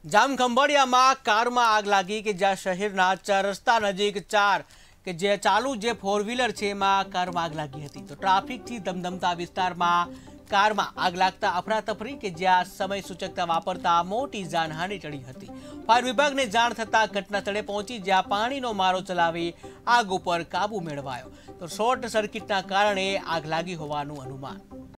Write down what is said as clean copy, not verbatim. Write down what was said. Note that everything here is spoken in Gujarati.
જામખંભાળિયામાં કારમાં આગ લાગી કે જ્યાં શહેરના 4 રસ્તા નજીક જે ચાલુ ફોર વ્હીલર છે એમાં કારમાં આગ લાગી હતી। તો ટ્રાફિકથી ધમધમતા વિસ્તારમાં કારમાં આગ લાગતા અફરાતફરી કે જ્યાં સમય સૂચકતા વાપરતા મોટી જાનહાનિ ટળી હતી। ફાયર વિભાગને જાણ થતાં ઘટના સ્થળે પહોંચી જ્યાં પાણીનો મારો ચલાવી આગ ઉપર કાબુ મેળવાયો। તો શોર્ટ સર્કિટના કારણે આગ લાગી હોવાનું અનુમાન।